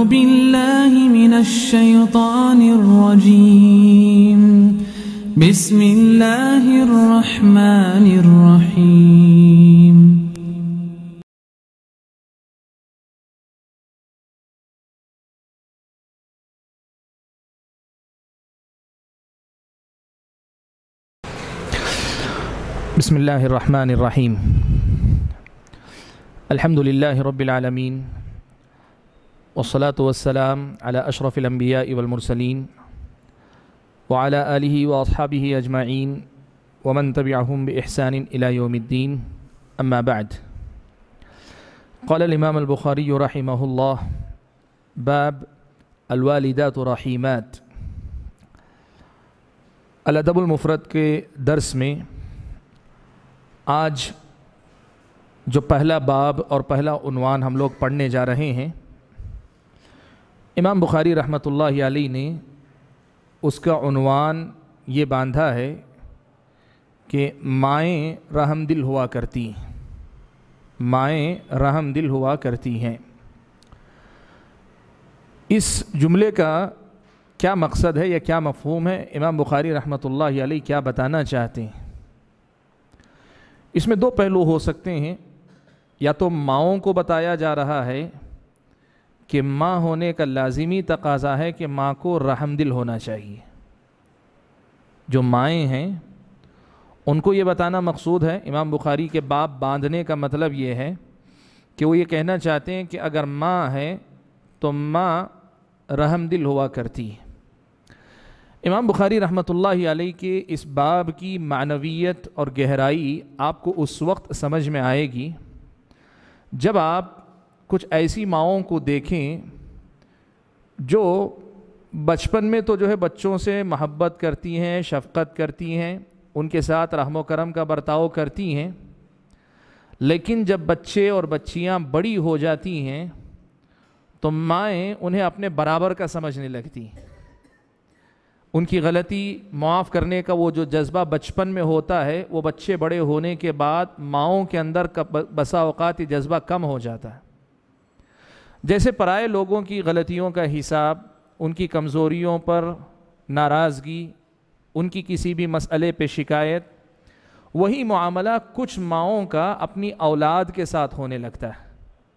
بالله من الشيطان الرجيم بسم الله الرحمن الرحيم بسم الله الرحمن الرحيم الحمد لله رب العالمين والصلاة والسلام على أشرف الأنبياء والمرسلين وعلى آله وأصحابه أجمعين ومن تبعهم بإحسان إلى يوم الدين أما بعد قال الإمام البخاري رحمه الله باب الوالدات رحيمات الادب المفرد کے درس میں آج جو پہلا باب اور پہلا عنوان ہم لوگ پڑھنے جا رہے ہیں، امام بخاری رحمۃ اللہ علیہ نے اس کا عنوان یہ باندھا ہے کہ مائیں رحم دل ہوا کرتی ہیں، مائیں رحم دل ہوا کرتی ہیں۔ اس جملے کا کیا مقصد ہے یا کیا مفہوم ہے، امام بخاری رحمۃ اللہ علیہ کیا بتانا چاہتے ہیں؟ اس میں دو پہلو ہو سکتے ہیں، یا تو ماؤں کو بتایا جا رہا ہے کہ ماں ہونے کا لازمی تقاضا ہے کہ ماں کو رحم دل ہونا چاہیے۔ جو مائیں ہیں ان کو یہ بتانا مقصود ہے۔ امام بخاری کے باب باندھنے کا مطلب یہ ہے کہ وہ یہ کہنا چاہتے ہیں کہ اگر ماں ہے تو ماں رحم دل ہوا کرتی ہے۔ امام بخاری رحمۃ اللہ علیہ کے اس باب کی معنویت اور گہرائی آپ کو اس وقت سمجھ میں آئے گی جب آپ کچھ ایسی ماؤں کو دیکھیں جو بچپن میں تو جو ہے بچوں سے محبت کرتی ہیں، شفقت کرتی ہیں، ان کے ساتھ رحم و کرم کا برتاؤ کرتی ہیں، لیکن جب بچے اور بچیاں بڑی ہو جاتی ہیں تو مائیں انہیں اپنے برابر کا سمجھنے لگتی ہیں۔ ان کی غلطی معاف کرنے کا وہ جو جذبہ بچپن میں ہوتا ہے، وہ بچے بڑے ہونے کے بعد ماؤں کے اندر بسا اوقات یہ جذبہ کم ہو جاتا ہے۔ جیسے پرائے لوگوں کی غلطیوں کا حساب، ان کی کمزوریوں پر ناراضگی، ان کی کسی بھی مسئلے پہ شکایت، وہی معاملہ کچھ ماؤں کا اپنی اولاد کے ساتھ ہونے لگتا ہے۔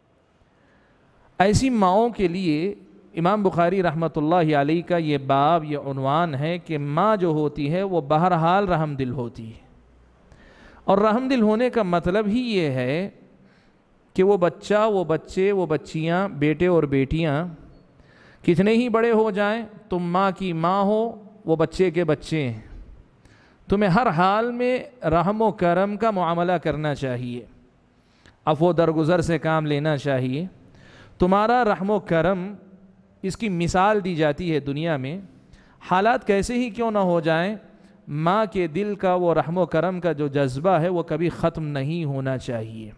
ایسی ماؤں کے لیے امام بخاری رحمۃ اللہ علیہ کا یہ باب، یہ عنوان ہے کہ ماں جو ہوتی ہے وہ بہرحال رحم دل ہوتی ہے، اور رحم دل ہونے کا مطلب ہی یہ ہے کہ وہ بچہ، وہ بچے، وہ بچیاں، بیٹے اور بیٹیاں کتنے ہی بڑے ہو جائیں، تم ماں کی ماں ہو، وہ بچے کے بچے ہیں، تمہیں ہر حال میں رحم و کرم کا معاملہ کرنا چاہیے، عفو درگزر سے کام لینا چاہیے۔ تمہارا رحم و کرم، اس کی مثال دی جاتی ہے دنیا میں، حالات کیسے ہی کیوں نہ ہو جائیں، ماں کے دل کا وہ رحم و کرم کا جو جذبہ ہے وہ کبھی ختم نہیں ہونا چاہیے۔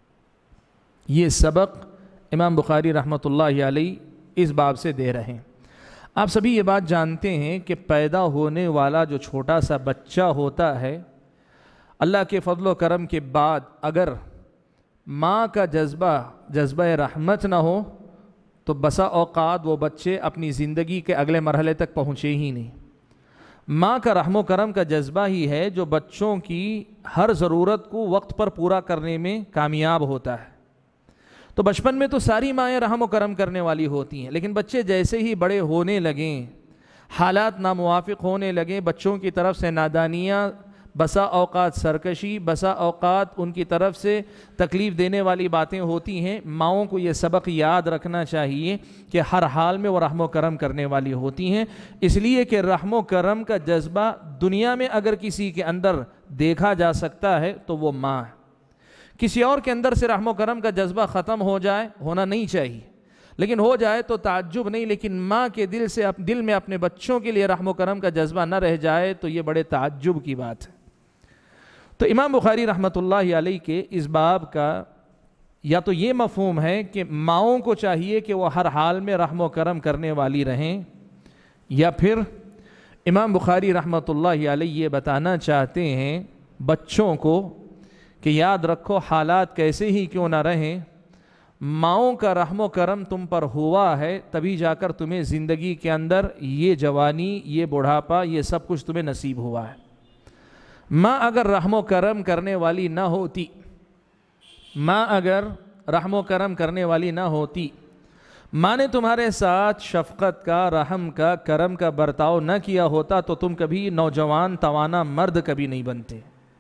یہ سبق امام بخاری رحمۃ اللہ علیہ اس باب سے دے رہے ہیں۔ آپ سبھی یہ بات جانتے ہیں کہ پیدا ہونے والا جو چھوٹا سا بچہ ہوتا ہے، اللہ کے فضل و کرم کے بعد اگر ماں کا جذبہ رحمت نہ ہو تو بسا اوقات وہ بچے اپنی زندگی کے اگلے مرحلے تک پہنچے ہی نہیں۔ ماں کا رحم و کرم کا جذبہ ہی ہے جو بچوں کی ہر ضرورت کو وقت پر پورا کرنے میں کامیاب ہوتا ہے۔ تو بچپن میں تو ساری مائیں رحم و کرم کرنے والی ہوتی ہیں، لیکن بچے جیسے ہی بڑے ہونے لگیں، حالات ناموافق ہونے لگیں، بچوں کی طرف سے نادانیاں، بسا اوقات سرکشی، بسا اوقات ان کی طرف سے تکلیف دینے والی باتیں ہوتی ہیں، ماؤں کو یہ سبق یاد رکھنا چاہیے کہ ہر حال میں وہ رحم و کرم کرنے والی ہوتی ہیں، اس لیے کہ رحم و کرم کا جذبہ دنیا میں اگر کسی کے اندر دیکھا جا سکتا ہے تو وہ ماں ہے۔ کسی اور کے اندر سے رحم و کرم کا جذبہ ختم ہو جائے، ہونا نہیں چاہیے، لیکن ہو جائے تو تعجب نہیں، لیکن ماں کے دل میں اپنے بچوں کے لیے رحم و کرم کا جذبہ نہ رہ جائے تو یہ بڑے تعجب کی بات ہے۔ تو امام بخاری رحمۃ اللہ علیہ کے اس باب کا یا تو یہ مفہوم ہے کہ ماؤں کو چاہیے کہ وہ ہر حال میں رحم و کرم کرنے والی رہیں، یا پھر امام بخاری رحمۃ اللہ علیہ یہ بتانا چاہتے ہیں بچوں کو کہ یاد رکھو حالات کیسے ہی کیوں نہ رہیں، ماؤں کا رحم و کرم تم پر ہوا ہے تبھی جا کر تمہیں زندگی کے اندر یہ جوانی، یہ بڑھاپا، یہ سب کچھ تمہیں نصیب ہوا ہے۔ ماں اگر رحم و کرم کرنے والی نہ ہوتی، ماں اگر رحم و کرم کرنے والی نہ ہوتی، ماں نے تمہارے ساتھ شفقت کا، رحم کا، کرم کا برتاؤ نہ کیا ہوتا تو تم کبھی نوجوان توانا مرد کبھی نہیں بنتے۔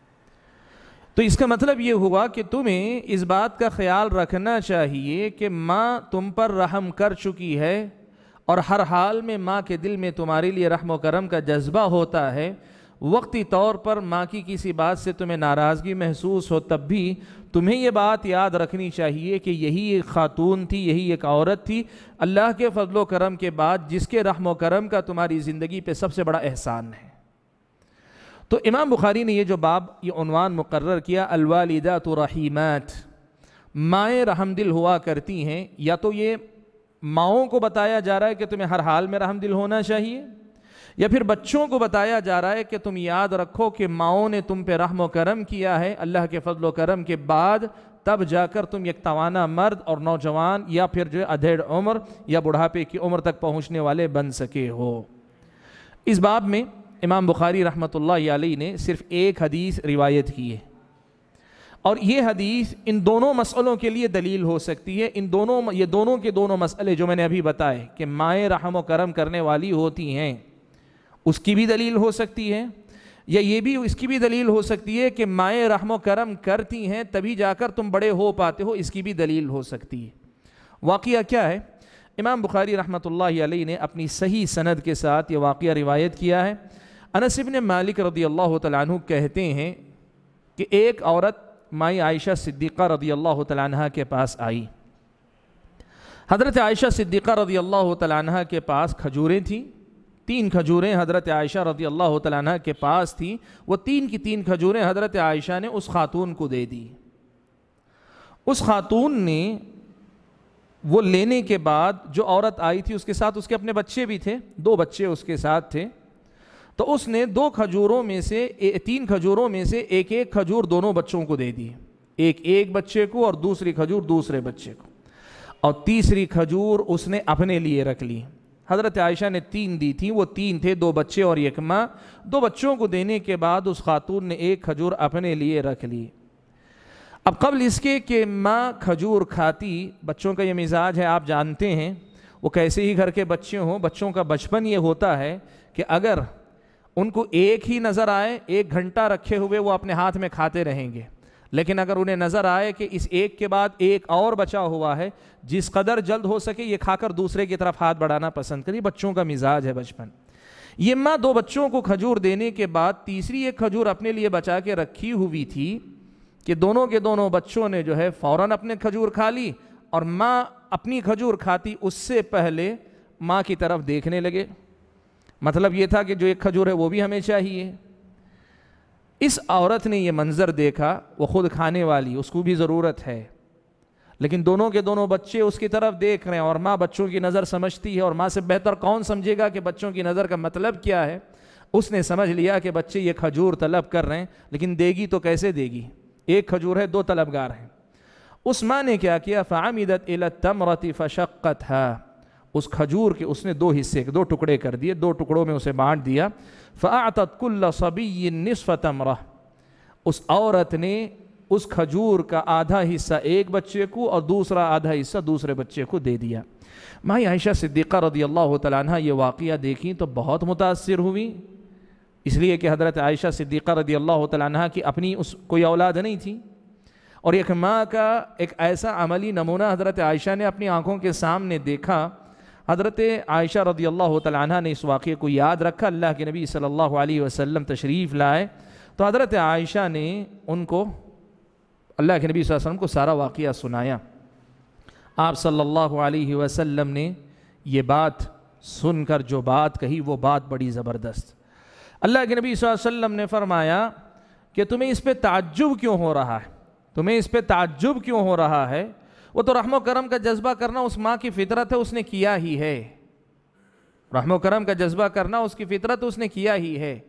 تو اس کا مطلب یہ ہوا کہ تمہیں اس بات کا خیال رکھنا چاہیے کہ ماں تم پر رحم کر چکی ہے، اور ہر حال میں ماں کے دل میں تمہارے لیے رحم و کرم کا جذبہ ہوتا ہے۔ وقتی طور پر ماں کی کسی بات سے تمہیں ناراضگی محسوس ہو تب بھی تمہیں یہ بات یاد رکھنی چاہیے کہ یہی ایک خاتون تھی، یہی ایک عورت تھی اللہ کے فضل و کرم کے بعد جس کے رحم و کرم کا تمہاری زندگی پہ سب سے بڑا احسان ہے۔ تو امام بخاری نے یہ جو باب، یہ عنوان مقرر کیا، الوالدات رحیمات، مائیں رحم دل ہوا کرتی ہیں، یا تو یہ ماؤں کو بتایا جا رہا ہے کہ تمہیں ہر حال میں رحم دل ہونا چاہیے، یا پھر بچوں کو بتایا جا رہا ہے کہ تم یاد رکھو کہ ماؤں نے تم پہ رحم و کرم کیا ہے اللہ کے فضل و کرم کے بعد، تب جا کر تم ایک توانا مرد اور نوجوان یا پھر جو ادھیڑ عمر یا بڑھاپے کی عمر تک پہنچنے والے بن سکے ہو۔ اس باب میں امام بخاری رحمۃ اللہ علیہ نے صرف ایک حدیث روایت کی ہے، اور یہ حدیث ان دونوں مسئلوں کے لیے دلیل ہو سکتی ہے۔ یہ دونوں کے دونوں مسئلے جو میں نے ابھی بتائے کہ مائیں رحم و کرم کرنے والی ہوتی ہیں، اس کی بھی دلیل ہو سکتی ہے، یا یہ بھی اس کی بھی دلیل ہو سکتی ہے کہ مائیں رحم و کرم کرتی ہیں تبھی جا کر تم بڑے ہو پاتے ہو، اس کی بھی دلیل ہو سکتی ہے۔ واقعہ کیا ہے؟ امام بخاری رحمۃ اللہ علیہ نے اپنی صحیح سند کے ساتھ یہ واقعہ روایت کیا ہے۔ انس بن مالک رضی اللہ تعالیٰ عنہ کہتے ہیں کہ ایک عورت مائی عائشہ صدیقہ رضی اللہ تعالیٰ عنہ کے پاس آئی۔ حضرت عائشہ صدیقہ رضی اللہ تعالیٰ عنہ کے پاس کھجوریں تھیں، 3 کھجوریں حضرت عائشہ رضی اللہ تعالیٰ عنہ کے پاس تھیں، وہ 3 کی 3 کھجوریں حضرت عائشہ نے اس خاتون کو دے دی۔ اس خاتون نے وہ لینے کے بعد، جو عورت آئی تھی اس کے ساتھ اس کے اپنے بچے بھی تھے، 2 بچے اس کے ساتھ تھے، تو اس نے 2 کھجوروں میں سے 3 کھجوروں میں سے ایک کھجور دونوں بچوں کو دے دی، ایک بچے کو اور دوسری کھجور دوسرے بچے کو، اور تیسری کھجور اس نے اپنے لیے رکھ لی۔ حضرت عائشہ نے 3 دی تھی، وہ 3 تھے، 2 بچے اور 1 ماں۔ 2 بچوں کو دینے کے بعد اس خاتون نے 1 کھجور اپنے لیے رکھ لی۔ اب قبل اس کے کہ ماں کھجور کھاتی، بچوں کا یہ مزاج ہے آپ جانتے ہیں، وہ کیسے ہی گھر کے بچے ہوں، بچوں کا بچپن یہ ہوتا ہے کہ اگر ان کو ایک ہی نظر آئے، 1 گھنٹہ رکھے ہوئے وہ اپنے ہاتھ میں کھاتے رہیں گے، لیکن اگر انہیں نظر آئے کہ اس ایک کے بعد ایک اور بچا ہوا ہے، جس قدر جلد ہو سکے یہ کھا کر دوسرے کی طرف ہاتھ بڑھانا پسند کریں۔ بچوں کا مزاج ہے بچپن۔ یہ ماں 2 بچوں کو کھجور دینے کے بعد تیسری 1 کھجور اپنے لیے بچا کے رکھی ہوئی تھی کہ دونوں کے دونوں بچوں نے جو ہے فوراً اپنے کھجور کھا لی، اور ماں اپنی کھجور کھاتی اس سے پہلے ماں کی طرف دیکھنے لگے۔ مطلب یہ تھا کہ جو 1 کھجور ہے وہ بھی ہمیں چاہیے۔ اس عورت نے یہ منظر دیکھا، وہ خود کھانے والی، اس کو بھی ضرورت ہے، لیکن دونوں کے دونوں بچے اس کی طرف دیکھ رہے ہیں، اور ماں بچوں کی نظر سمجھتی ہے، اور ماں سے بہتر کون سمجھے گا کہ بچوں کی نظر کا مطلب کیا ہے۔ اس نے سمجھ لیا کہ بچے یہ کھجور طلب کر رہے ہیں، لیکن دے گی تو کیسے دے گی؟ 1 کھجور ہے، 2 طلبگار ہیں۔ اس ماں نے کیا کیا؟ فَعَمِدَتْ إِلَى التَّمْرَةِ فَشَقَّتْهَا، اس کھجور کے اس نے 2 حصے، 2 ٹکڑے کر دیے، 2 ٹکڑوں میں اسے بانٹ دیا۔ فَأَعْتَتْ كُلَّ صَبِيٍّ نِصْفَ تَمْرَةٍ، اس عورت نے اس کھجور کا آدھا حصہ ایک بچے کو اور دوسرا آدھا حصہ دوسرے بچے کو دے دیا۔ ماں عائشہ صدیقہ رضی اللہ تعالیٰ عنہ یہ واقعہ دیکھیں تو بہت متاثر ہوئی، اس لیے کہ حضرت عائشہ صدیقہ رضی اللہ تعالیٰ عنہ کی اپنی کوئی اولاد نہیں تھی، اور ایک ماں کا ایک ایسا عملی نمونہ حضرت عائشہ نے اپنی آنکھوں کے سامنے دیکھا۔ حضرت عائشہ رضی اللہ تعالیٰ عنہ نے اس واقعے کو یاد رکھا، اللہ کے نبی صلی اللہ علیہ وسلم تشریف لائے تو حضرت عائشہ نے ان کو، اللہ کے نبی صلی اللہ علیہ وسلم کو سارا واقعہ سنایا۔ آپ صلی اللہ علیہ وسلم نے یہ بات سن کر جو بات کہی وہ بات بڑی زبردست۔ اللہ کے نبی صلی اللہ علیہ وسلم نے فرمایا کہ تمہیں اس پہ تعجب کیوں ہو رہا ہے؟ تمہیں اس پہ تعجب کیوں ہو رہا ہے؟ وہ تو رحم و کرم کا جذبہ کرنا اس ماں کی فطرت ہے، اس نے کیا ہی ہے۔ رحم و کرم کا جذبہ کرنا اس کی فطرت اس نے کیا ہی ہے،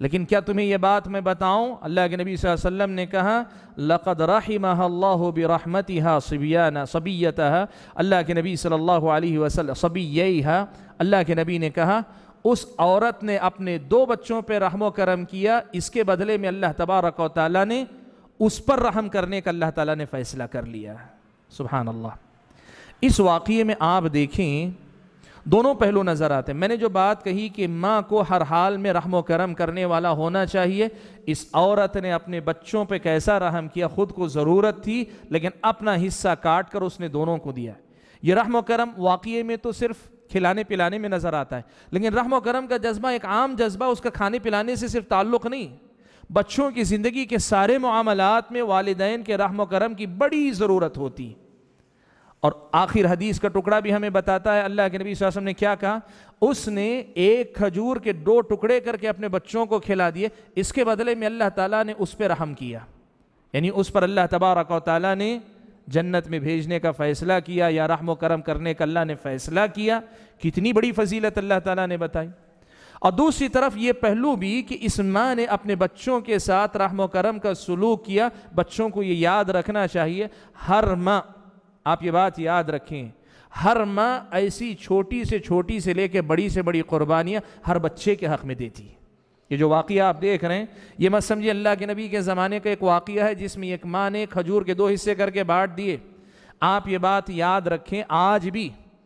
لیکن کیا تمہیں یہ بات میں بتاؤں، اللہ کے نبی صلی اللہ علیہ وسلم نے کہا لَقَدْ رَحِمَهَا اللَّهُ بِرَحْمَتِهَا صَبِيَّتَهَا، اللہ کے نبی صلی اللہ علیہ وسلم صبییہا، اللہ کے نبی نے کہا اس عورت نے اپنے 2 بچوں پہ رحم و کرم کیا، اس کے بدلے میں اللہ تبارک و تعالیٰ نے اس پر رحم کرنے کا اللہ تعالیٰ نے فیصلہ کر لیا۔ سبحان اللہ۔ اس واقعے میں آپ دیکھیں دونوں پہلو نظر آتے ہیں۔ میں نے جو بات کہی کہ ماں کو ہر حال میں رحم و کرم کرنے والا ہونا چاہیے، اس عورت نے اپنے بچوں پہ کیسا رحم کیا، خود کو ضرورت تھی لیکن اپنا حصہ کاٹ کر اس نے دونوں کو دیا۔ یہ رحم و کرم واقعے میں تو صرف کھلانے پلانے میں نظر آتا ہے، لیکن رحم و کرم کا جذبہ ایک عام جذبہ، اس کا کھانے پلانے سے صرف تعلق نہیں، بچوں کی زندگی کے سارے معاملات میں والدین کے رحم و کرم کی بڑی ضرورت ہوتی۔ اور آخر حدیث کا ٹکڑا بھی ہمیں بتاتا ہے اللہ کے نبی صلی اللہ علیہ وسلم نے کیا کہا، اس نے ایک کھجور کے 2 ٹکڑے کر کے اپنے بچوں کو کھلا دیے، اس کے بدلے میں اللہ تعالیٰ نے اس پہ رحم کیا، یعنی اس پر اللہ تبارک و تعالیٰ نے جنت میں بھیجنے کا فیصلہ کیا یا رحم و کرم کرنے کا اللہ نے فیصلہ کیا۔ کتنی بڑی فضیلت اللہ تعالیٰ نے بتائی۔ اور دوسری طرف یہ پہلو بھی کہ اس ماں نے اپنے بچوں کے ساتھ رحم و کرم کا سلوک کیا۔ بچوں کو یہ یاد رکھنا چاہیے، ہر ماں، آپ یہ بات یاد رکھیں، ہر ماں ایسی چھوٹی سے لے کے بڑی قربانیاں ہر بچے کے حق میں دیتی ہے۔ یہ جو واقعہ آپ دیکھ رہے ہیں، یہ مت سمجھے اللہ کے نبی کے زمانے کا ایک واقعہ ہے جس میں ایک ماں نے کھجور کے 2 حصے کر کے بانٹ دیے۔ آپ یہ بات یاد رکھیں، آج بھی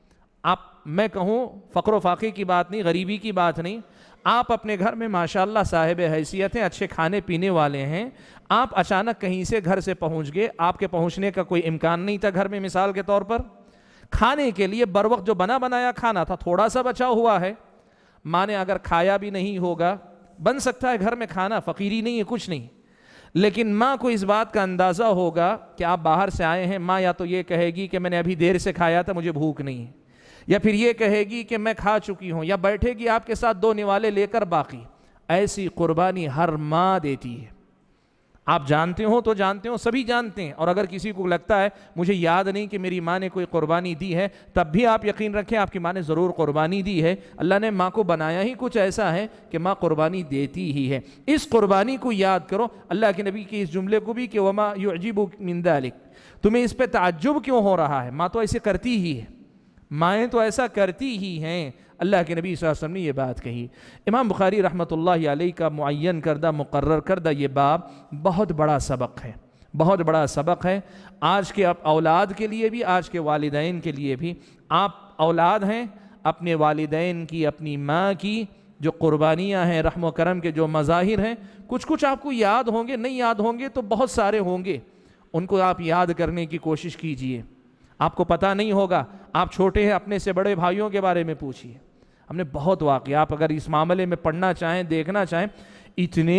میں کہوں فقر و فاقے کی بات نہیں، غریبی کی بات نہیں، آپ اپنے گھر میں ماشاءاللہ صاحب حیثیت ہیں، اچھے کھانے پینے والے ہیں، آپ اچانک کہیں سے گھر سے پہنچ گئے، آپ کے پہنچنے کا کوئی امکان نہیں تھا گھر میں، مثال کے طور پر کھانے کے لیے بروقت جو بنا بنایا کھانا تھا تھوڑا سا بچا ہوا ہے، ماں نے اگر کھایا بھی نہیں ہوگا، بن سکتا ہے گھر میں کھانا، فقیری نہیں ہے، کچھ نہیں، لیکن ماں کو اس بات کا اندازہ ہوگا کہ آپ باہر سے آئے ہیں، ماں یا تو یہ کہے گی کہ میں نے ابھی دیر سے کھایا تھا، مجھے بھوک نہیں ہے، یا پھر یہ کہے گی کہ میں کھا چکی ہوں، یا بیٹھے گی آپ کے ساتھ 2 نوالے لے کر باقی۔ ایسی قربانی ہر ماں دیتی ہے، آپ جانتے ہو تو جانتے ہو، سبھی جانتے ہیں، اور اگر کسی کو لگتا ہے مجھے یاد نہیں کہ میری ماں نے کوئی قربانی دی ہے، تب بھی آپ یقین رکھیں آپ کی ماں نے ضرور قربانی دی ہے۔ اللہ نے ماں کو بنایا ہی کچھ ایسا ہے کہ ماں قربانی دیتی ہی ہے۔ اس قربانی کو یاد کرو، اللہ کے نبی کے اس جملے کو بھی کہ وَمَا يُعْجِبُكَ مِن ذَلِكَ، تمہیں اس پہ تعجب کیوں ہو رہا ہے، ماں تو ایسے کرتی ہی ہے، مائیں تو ایسا کرتی ہی ہیں۔ اللہ کے نبی صلی اللہ علیہ وسلم نے یہ بات کہی۔ امام بخاری رحمۃ اللہ علیہ کا معین کردہ مقرر کردہ یہ باب بہت بڑا سبق ہے، بہت بڑا سبق ہے آج کے اولاد کے لیے بھی، آج کے والدین کے لیے بھی۔ آپ اولاد ہیں، اپنے والدین کی، اپنی ماں کی جو قربانیاں ہیں، رحم و کرم کے جو مظاہر ہیں، کچھ آپ کو یاد ہوں گے، نہیں یاد ہوں گے تو بہت سارے ہوں گے، ان کو آپ یاد کرنے کی کوشش کیجئے۔ آپ کو پتہ نہیں ہوگا، آپ چھوٹے ہیں، اپنے سے بڑے بھائیوں کے بارے میں پوچھئے، ہم نے بہت واقعات، آپ اگر اس معاملے میں پڑھنا چاہیں، دیکھنا چاہیں، اتنے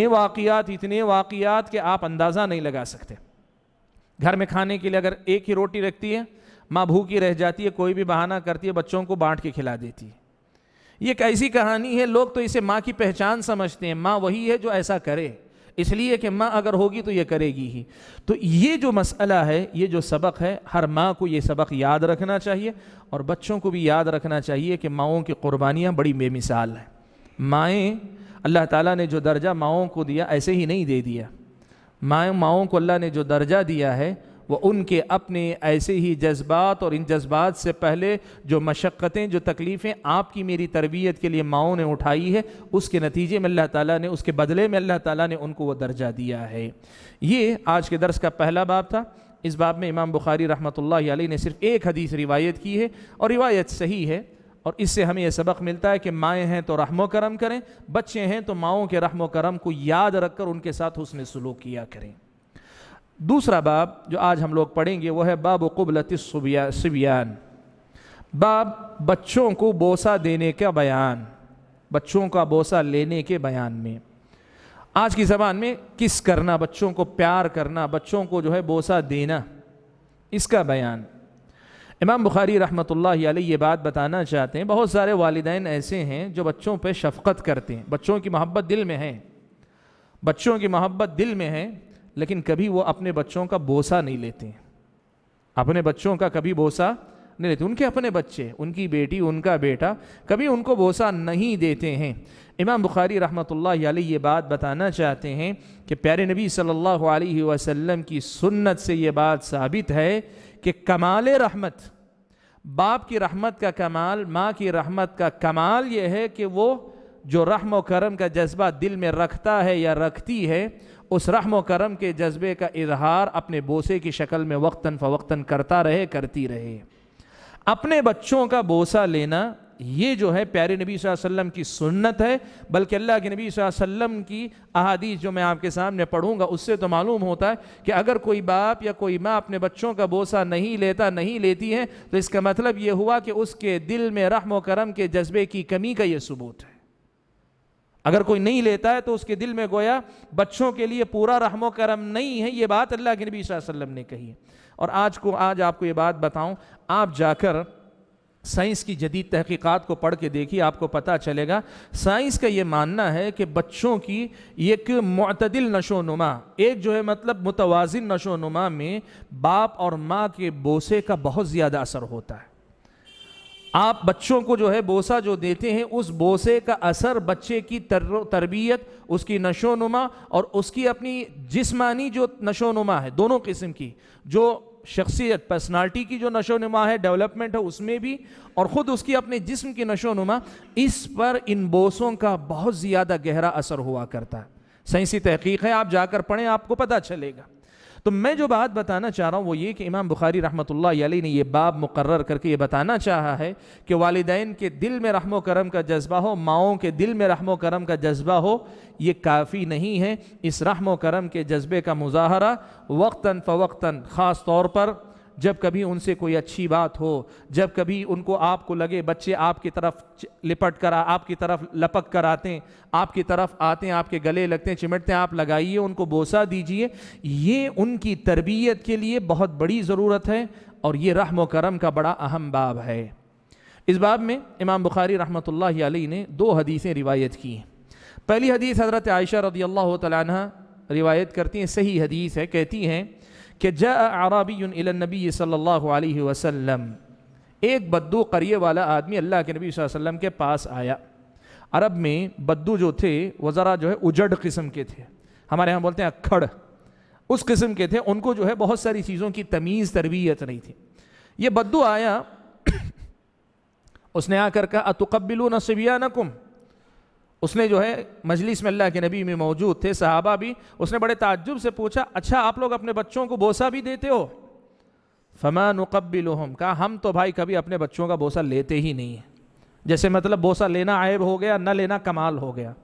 واقعات کہ آپ اندازہ نہیں لگا سکتے۔ گھر میں کھانے کے لیے اگر ایک ہی روٹی رکھتی ہے، ماں بھوکی رہ جاتی ہے، کوئی بھی بہانہ کرتی ہے، بچوں کو بانٹ کے کھلا دیتی ہے۔ یہ ایک ایسی کہانی ہے، لوگ تو اسے ماں کی پہچان سمجھتے ہیں، ماں وہی ہے جو ایسا کرے، اس لیے کہ ماں اگر ہوگی تو یہ کرے گی ہی۔ تو یہ جو مسئلہ ہے، یہ جو سبق ہے، ہر ماں کو یہ سبق یاد رکھنا چاہیے، اور بچوں کو بھی یاد رکھنا چاہیے کہ ماؤں کی قربانیاں بڑی بے مثال ہیں۔ مائیں، اللہ تعالیٰ نے جو درجہ ماؤں کو دیا ایسے ہی نہیں دے دیا، ماؤں کو اللہ نے جو درجہ دیا ہے وہ ان کے اپنے ایسے ہی جذبات، اور ان جذبات سے پہلے جو مشقتیں، جو تکلیفیں آپ کی میری تربیت کے لیے ماؤں نے اٹھائی ہے، اس کے نتیجے میں اللہ تعالیٰ نے، اس کے بدلے میں اللہ تعالیٰ نے ان کو وہ درجہ دیا ہے۔ یہ آج کے درس کا پہلا باب تھا۔ اس باب میں امام بخاری رحمۃ اللہ علیہ نے صرف ایک حدیث روایت کی ہے، اور روایت صحیح ہے، اور اس سے ہمیں یہ سبق ملتا ہے کہ مائیں ہیں تو رحم و کرم کریں، بچے ہیں تو ماؤں کے رحم و کرم کو یاد رکھ کر ان کے ساتھ حسن سلوک کیا کریں۔ دوسرا باب جو آج ہم لوگ پڑھیں گے وہ ہے باب قبلۃ الصبیان، باب بچوں کو بوسہ دینے کا بیان، بچوں کا بوسہ لینے کے بیان میں۔ آج کی زبان میں کس کرنا، بچوں کو پیار کرنا، بچوں کو جو ہے بوسہ دینا، اس کا بیان۔ امام بخاری رحمۃ اللہ علیہ یہ بات بتانا چاہتے ہیں، بہت سارے والدین ایسے ہیں جو بچوں پہ شفقت کرتے ہیں، بچوں کی محبت دل میں ہے، بچوں کی محبت دل میں ہے، لیکن کبھی وہ اپنے بچوں کا بوسہ نہیں لیتے ہیں، اپنے بچوں کا کبھی بوسہ نہیں لیتے، ان کے اپنے بچے، ان کی بیٹی، ان کا بیٹا کبھی ان کو بوسہ نہیں دیتے ہیں۔ امام بخاری رحمۃ اللہ علیہ یہ بات بتانا چاہتے ہیں کہ پیارے نبی صلی اللہ علیہ وسلم کی سنت سے یہ بات ثابت ہے کہ کمال رحمت، باپ کی رحمت کا کمال، ماں کی رحمت کا کمال یہ ہے کہ وہ جو رحم و کرم کا جذبہ دل میں رکھتا ہے یا رکھتی ہے، اس رحم و کرم کے جذبے کا اظہار اپنے بوسے کی شکل میں وقتاً فوقتاً کرتا رہے، کرتی رہے۔ اپنے بچوں کا بوسہ لینا یہ جو ہے پیارے نبی صلی اللہ علیہ وسلم کی سنت ہے، بلکہ اللہ کے نبی صلی اللہ علیہ وسلم کی احادیث جو میں آپ کے سامنے پڑھوں گا اس سے تو معلوم ہوتا ہے کہ اگر کوئی باپ یا کوئی ماں اپنے بچوں کا بوسہ نہیں لیتا، نہیں لیتی ہے، تو اس کا مطلب یہ ہوا کہ اس کے دل میں رحم و کرم کے جذبے کی کمی کا یہ ثبوت ہے۔ اگر کوئی نہیں لیتا ہے تو اس کے دل میں گویا بچوں کے لیے پورا رحم و کرم نہیں ہے، یہ بات اللہ کے نبی صلی اللہ علیہ وسلم نے کہی ہے۔ اور آج آپ کو یہ بات بتاؤں، آپ جا کر سائنس کی جدید تحقیقات کو پڑھ کے دیکھیے، آپ کو پتہ چلے گا سائنس کا یہ ماننا ہے کہ بچوں کی ایک معتدل نشو و نما، ایک جو ہے مطلب متوازن نشو و نما میں باپ اور ماں کے بوسے کا بہت زیادہ اثر ہوتا ہے۔ آپ بچوں کو جو ہے بوسہ جو دیتے ہیں، اس بوسے کا اثر بچے کی تربیت، اس کی نشو و نما اور اس کی اپنی جسمانی جو نشو و نما ہے، دونوں قسم کی، جو شخصیت پرسنالٹی کی جو نشو و نما ہے، ڈیولپمنٹ ہے، اس میں بھی، اور خود اس کی اپنے جسم کی نشو و نما، اس پر ان بوسوں کا بہت زیادہ گہرا اثر ہوا کرتا ہے۔ سائنسی تحقیق ہے، آپ جا کر پڑھیں، آپ کو پتہ چلے گا۔ تو میں جو بات بتانا چاہ رہا ہوں وہ یہ کہ امام بخاری رحمۃ اللہ علیہ نے یہ باب مقرر کر کے یہ بتانا چاہا ہے کہ والدین کے دل میں رحم و کرم کا جذبہ ہو، ماؤں کے دل میں رحم و کرم کا جذبہ ہو، یہ کافی نہیں ہے۔ اس رحم و کرم کے جذبے کا مظاہرہ وقتاً فوقتاً، خاص طور پر جب کبھی ان سے کوئی اچھی بات ہو، جب کبھی ان کو آپ کو لگے بچے آپ کی طرف لپٹ کر، آپ کی طرف لپک کر آتے ہیں، آپ کی طرف آتے ہیں، آپ کے گلے لگتے ہیں، چمٹتے ہیں، آپ لگائیے، ان کو بوسہ دیجئے، یہ ان کی تربیت کے لیے بہت بڑی ضرورت ہے، اور یہ رحم و کرم کا بڑا اہم باب ہے۔ اس باب میں امام بخاری رحمۃ اللہ علیہ نے 2 حدیثیں روایت کی ہیں۔ پہلی حدیث حضرت عائشہ رضی اللہ تعالیٰ عنہ روایت کرتی ہیں، صحیح حدیث ہے، کہتی ہیں کہ جاء اعرابی الی النبی صلی اللہ علیہ وسلم، ایک بدو قریے والا آدمی اللہ کے نبی صلی اللہ علیہ وسلم کے پاس آیا۔ عرب میں بدو جو تھے وہ ذرا جو ہے اجڑ قسم کے تھے، ہمارے ہاں بولتے ہیں اکھڑ، اس قسم کے تھے، ان کو جو ہے بہت ساری چیزوں کی تمیز تربیت نہیں تھی۔ یہ بدو آیا، اس نے آ کر کہا اتقبلون صبیانکم، اس نے جو ہے مجلس میں اللہ کے نبی میں موجود تھے، صحابہ بھی، اس نے بڑے تعجب سے پوچھا اچھا آپ لوگ اپنے بچوں کو بوسہ بھی دیتے ہو؟ فما نقبلہم، کہا ہم تو بھائی کبھی اپنے بچوں کا بوسہ لیتے ہی نہیں ہیں، جیسے مطلب بوسہ لینا عیب ہو گیا، نہ لینا کمال ہو گیا۔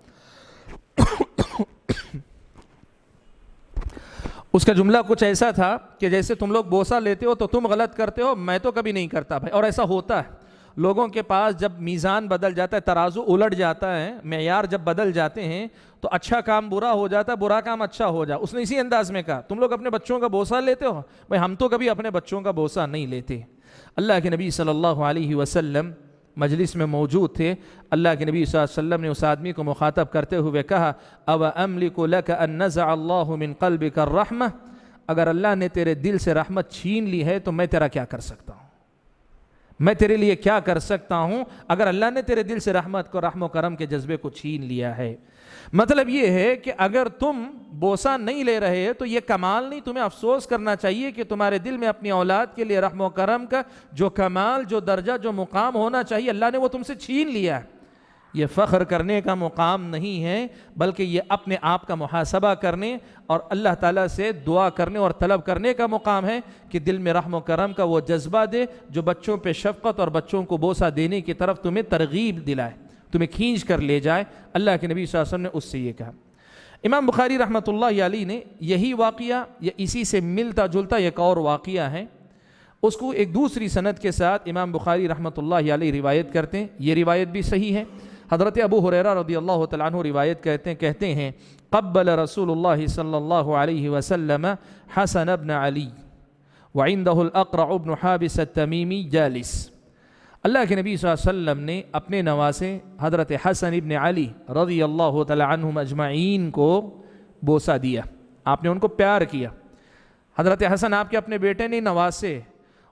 اس کا جملہ کچھ ایسا تھا کہ جیسے تم لوگ بوسہ لیتے ہو تو تم غلط کرتے ہو، میں تو کبھی نہیں کرتا بھائی۔ اور ایسا ہوتا ہے، لوگوں کے پاس جب میزان بدل جاتا ہے، ترازو الٹ جاتا ہے، معیار جب بدل جاتے ہیں تو اچھا کام برا ہو جاتا ہے، برا کام اچھا ہو جاتا ہے۔ اس نے اسی انداز میں کہا تم لوگ اپنے بچوں کا بوسہ لیتے ہو؟ بھائی ہم تو کبھی اپنے بچوں کا بوسہ نہیں لیتے۔ اللہ کے نبی صلی اللہ علیہ وسلم مجلس میں موجود تھے، اللہ کے نبی صلی اللہ علیہ وسلم نے اس آدمی کو مخاطب کرتے ہوئے کہا او املک لک ان نزع اللہ من قلبک الرحمہ، اگر اللہ نے تیرے دل سے رحمت چھین لی ہے تو میں تیرا کیا کر سکتا ہوں، میں تیرے لیے کیا کر سکتا ہوں اگر اللہ نے تیرے دل سے رحمت کو، رحم و کرم کے جذبے کو چھین لیا ہے۔ مطلب یہ ہے کہ اگر تم بوسہ نہیں لے رہے تو یہ کمال نہیں، تمہیں افسوس کرنا چاہیے کہ تمہارے دل میں اپنی اولاد کے لیے رحم و کرم کا جو کمال، جو درجہ، جو مقام ہونا چاہیے اللہ نے وہ تم سے چھین لیا ہے۔ یہ فخر کرنے کا مقام نہیں ہے، بلکہ یہ اپنے آپ کا محاسبہ کرنے اور اللہ تعالیٰ سے دعا کرنے اور طلب کرنے کا مقام ہے کہ دل میں رحم و کرم کا وہ جذبہ دے جو بچوں پہ شفقت اور بچوں کو بوسہ دینے کی طرف تمہیں ترغیب دلائے، تمہیں کھینچ کر لے جائے۔ اللہ کے نبی صلی اللہ علیہ وسلم نے اس سے یہ کہا۔ امام بخاری رحمۃ اللہ علیہ نے یہی واقعہ یا اسی سے ملتا جلتا ایک اور واقعہ ہے، اس کو ایک دوسری سند کے ساتھ امام بخاری رحمۃ اللہ علیہ روایت کرتے ہیں۔ یہ روایت بھی صحیح ہے۔ حضرت ابو ہریرہ رضی اللہ تعالیٰ عنہ روایت کہتے ہیں قبل رسول اللہ صلی اللہ علیہ وسلم حسن ابن علی وعنده الاقرع ابن حابس التمیمی جالس، اللہ کے نبی صلی اللہ علیہ وسلم نے اپنے نواسے حضرت حسن ابن علی رضی اللہ تعالیٰ عنہم اجمعین کو بوسہ دیا، آپ نے ان کو پیار کیا۔ حضرت حسن آپ کے اپنے بیٹے نہیں، نواسے،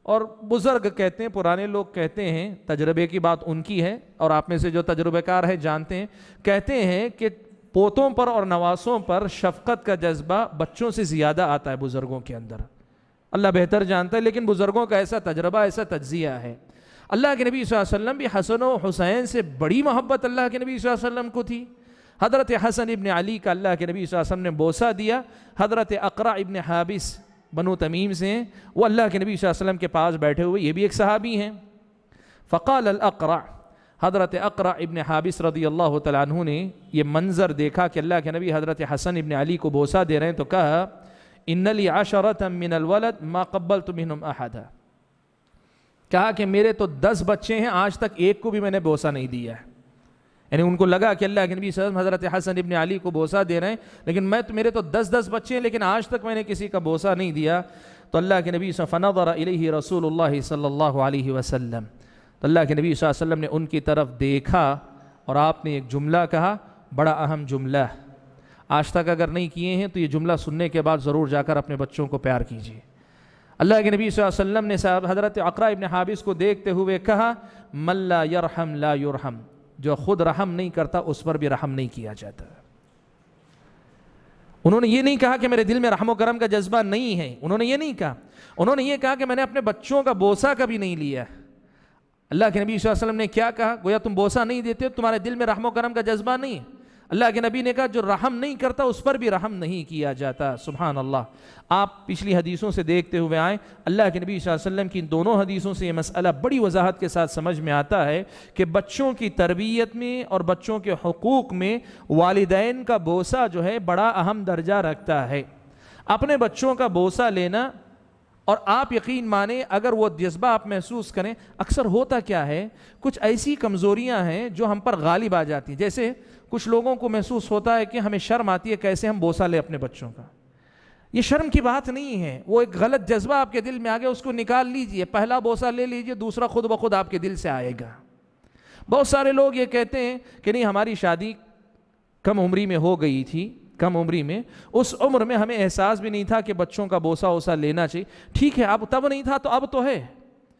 اور بزرگ کہتے ہیں، پرانے لوگ کہتے ہیں، تجربے کی بات ان کی ہے اور آپ میں سے جو تجربہ کار ہے جانتے ہیں، کہتے ہیں کہ پوتوں پر اور نواسوں پر شفقت کا جذبہ بچوں سے زیادہ آتا ہے بزرگوں کے اندر. اللہ بہتر جانتا ہے، لیکن بزرگوں کا ایسا تجربہ، ایسا تجزیہ ہے. اللہ کے نبی صلی اللہ علیہ وسلم بھی حسن و حسین سے بڑی محبت اللہ کے نبی صلی اللہ علیہ وسلم کو تھی. حضرت حسن ابن علی کا اللہ کے نبی صلی اللہ علیہ وسلم نے بوسہ دیا. حضرت اقرع ابن حابس بنو تمیم سے ہیں، وہ اللہ کے نبی صلی اللہ علیہ وسلم کے پاس بیٹھے ہوئے، یہ بھی ایک صحابی ہیں. فقال الاقرع، حضرت اقرع ابن حابس رضی اللہ تعالیٰ عنہ نے یہ منظر دیکھا کہ اللہ کے نبی حضرت حسن ابن علی کو بوسہ دے رہے ہیں، تو کہا ان لی عشرۃ من الولد ما قبلت منہم احدا. کہا کہ میرے تو 10 بچے ہیں، آج تک ایک کو بھی میں نے بوسہ نہیں دیا ہے. یعنی ان کو لگا کہ اللہ کے نبی صلی اللہ علیہ وسلم حضرت حسن ابن علی کو بوسہ دے رہے ہیں، لیکن میرے تو 10 بچے ہیں، لیکن آج تک میں نے کسی کا بوسہ نہیں دیا. تو اللہ کے نبی صلی اللہ علیہ وسلم فنظر الیہ رسول اللہ صلی اللہ علیہ وسلم، تو اللہ کے نبی صلی اللہ علیہ وسلم نے ان کی طرف دیکھا اور آپ نے ایک جملہ کہا، بڑا اہم جملہ، آج تک اگر نہیں کیے ہیں تو یہ جملہ سننے کے بعد ضرور جا کر اپنے بچوں کو پیار کیجیے. اللہ کے نبی صلی اللہ علیہ وسلم نے حضرت اقرع ابن حابس کو دیکھتے ہوئے کہا من لا یرحم لا یرحم، جو خود رحم نہیں کرتا اس پر بھی رحم نہیں کیا جاتا. انہوں نے یہ نہیں کہا کہ میرے دل میں رحم و کرم کا جذبہ نہیں ہے، انہوں نے یہ نہیں کہا، انہوں نے یہ کہا کہ میں نے اپنے بچوں کا بوسہ کبھی نہیں لیا. اللہ کے نبی صلی اللہ علیہ وسلم نے کیا کہا؟ گویا تم بوسہ نہیں دیتے، تمہارے دل میں رحم و کرم کا جذبہ نہیں ہے. اللہ کے نبی نے کہا جو رحم نہیں کرتا اس پر بھی رحم نہیں کیا جاتا. سبحان اللہ. آپ پچھلی حدیثوں سے دیکھتے ہوئے آئیں، اللہ کے نبی صلی اللہ علیہ وسلم کی ان دونوں حدیثوں سے یہ مسئلہ بڑی وضاحت کے ساتھ سمجھ میں آتا ہے کہ بچوں کی تربیت میں اور بچوں کے حقوق میں والدین کا بوسہ جو ہے بڑا اہم درجہ رکھتا ہے. اپنے بچوں کا بوسہ لینا، اور آپ یقین مانیں اگر وہ جذبہ آپ محسوس کریں، اکثر ہوتا کیا ہے، کچھ ایسی کمزوریاں ہیں جو ہم پر غالب آ جاتی ہیں. جیسے کچھ لوگوں کو محسوس ہوتا ہے کہ ہمیں شرم آتی ہے کیسے ہم بوسہ لیں اپنے بچوں کا. یہ شرم کی بات نہیں ہے، وہ ایک غلط جذبہ آپ کے دل میں آ گیا، اس کو نکال لیجئے. پہلا بوسہ لے لیجئے، دوسرا خود بخود آپ کے دل سے آئے گا. بہت سارے لوگ یہ کہتے ہیں کہ نہیں ہماری شادی کم عمری میں ہو گئی تھی، کم عمری میں، اس عمر میں ہمیں احساس بھی نہیں تھا کہ بچوں کا بوسہ ووسہ لینا چاہیے. ٹھیک ہے، اب تب نہیں تھا تو اب تو ہے.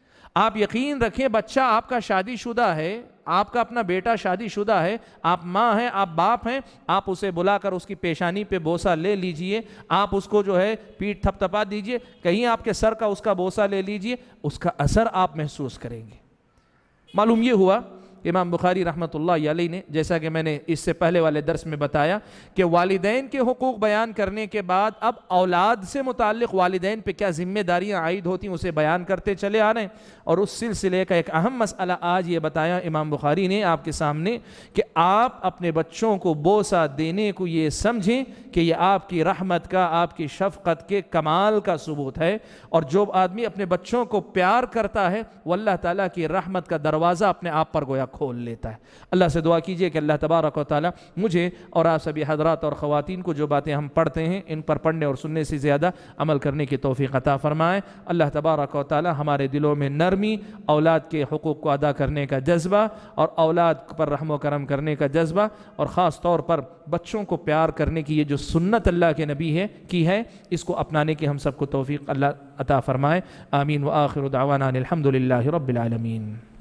آپ یقین رکھیں بچہ آپ کا شادی شدہ ہے، آپ کا اپنا بیٹا شادی شدہ ہے، آپ ماں ہیں، آپ باپ ہیں، آپ اسے بلا کر اس کی پیشانی پہ بوسہ لے لیجئے. آپ اس کو جو ہے پیٹھ تھپ تھپا دیجئے، کہیں آپ کے سر کا اس کا بوسہ لے لیجئے، اس کا اثر آپ محسوس کریں گے. معلوم یہ ہوا امام بخاری رحمۃ اللہ علیہ نے، جیسا کہ میں نے اس سے پہلے والے درس میں بتایا کہ والدین کے حقوق بیان کرنے کے بعد اب اولاد سے متعلق والدین پہ کیا ذمہ داریاں عائد ہوتی ہیں اسے بیان کرتے چلے آ رہے ہیں. اور اس سلسلے کا ایک اہم مسئلہ آج یہ بتایا امام بخاری نے آپ کے سامنے کہ آپ اپنے بچوں کو بوسہ دینے کو یہ سمجھیں کہ یہ آپ کی رحمت کا، آپ کی شفقت کے کمال کا ثبوت ہے. اور جو آدمی اپنے بچوں کو پیار کرتا ہے وہ اللہ تعالیٰ کی رحمت کا دروازہ اپنے آپ پر گویا کھول لیتا ہے. اللہ سے دعا کیجئے کہ اللہ تبارک و تعالیٰ مجھے اور آپ سبھی حضرات اور خواتین کو جو باتیں ہم پڑھتے ہیں ان پر پڑھنے اور سننے سے زیادہ عمل کرنے کی توفیق عطا فرمائے. اللہ تبارک و تعالیٰ ہمارے دلوں میں نرمی، اولاد کے حقوق کو ادا کرنے کا جذبہ اور اولاد پر رحم و کرم کرنے کا جذبہ، اور خاص طور پر بچوں کو پیار کرنے کی یہ جو سنت اللہ کے نبی کی ہے اس کو اپنانے کی ہم سب کو توفیق اللہ عطا فرمائے. آمین. وآخر دعوانا الحمد للہ رب العالمین.